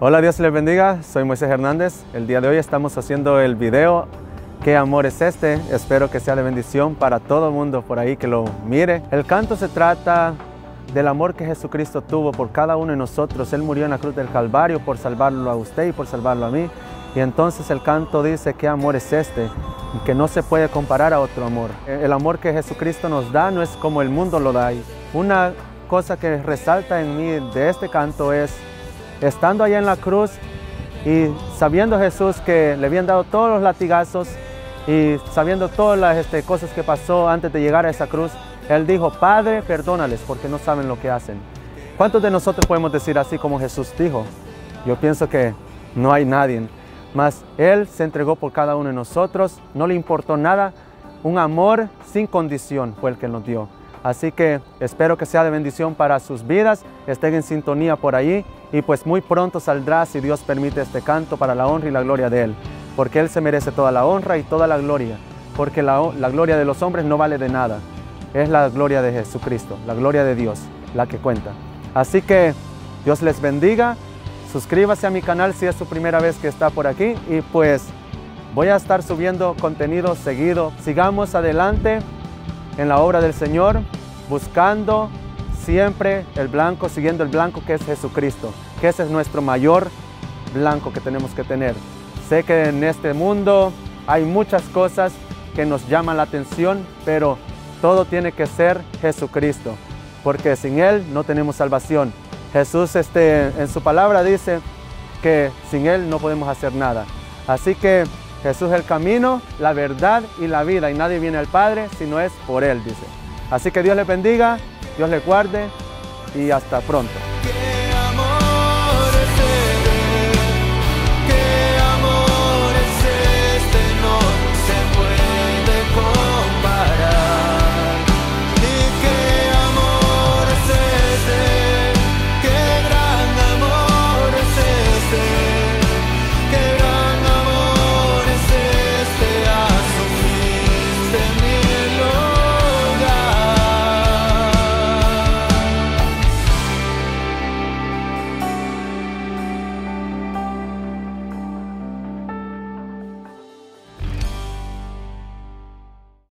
Hola, Dios les bendiga, soy Moisés Hernández. El día de hoy estamos haciendo el video ¿Qué amor es este? Espero que sea de bendición para todo el mundo por ahí que lo mire. El canto se trata del amor que Jesucristo tuvo por cada uno de nosotros. Él murió en la cruz del Calvario por salvarlo a usted y por salvarlo a mí. Y entonces el canto dice, ¿qué amor es este? Que no se puede comparar a otro amor. El amor que Jesucristo nos da no es como el mundo lo da. Y una cosa que resalta en mí de este canto es, estando allá en la cruz y sabiendo Jesús que le habían dado todos los latigazos y sabiendo todas las cosas que pasó antes de llegar a esa cruz, Él dijo, Padre, perdónales porque no saben lo que hacen. ¿Cuántos de nosotros podemos decir así como Jesús dijo? Yo pienso que no hay nadie. Mas Él se entregó por cada uno de nosotros, no le importó nada, un amor sin condición fue el que nos dio. Así que espero que sea de bendición para sus vidas, estén en sintonía por ahí y pues muy pronto saldrá, si Dios permite, este canto para la honra y la gloria de Él, porque Él se merece toda la honra y toda la gloria, porque la gloria de los hombres no vale de nada, es la gloria de Jesucristo, la gloria de Dios, la que cuenta. Así que Dios les bendiga, suscríbase a mi canal si es su primera vez que está por aquí y pues voy a estar subiendo contenido seguido. Sigamos adelante en la obra del Señor, buscando siempre el blanco, siguiendo el blanco que es Jesucristo, que ese es nuestro mayor blanco que tenemos que tener. Sé que en este mundo hay muchas cosas que nos llaman la atención, pero todo tiene que ser Jesucristo, porque sin Él no tenemos salvación. Jesús en su palabra dice que sin Él no podemos hacer nada. Así que Jesús es el camino, la verdad y la vida, y nadie viene al Padre si no es por Él, dice. Así que Dios les bendiga, Dios les guarde y hasta pronto.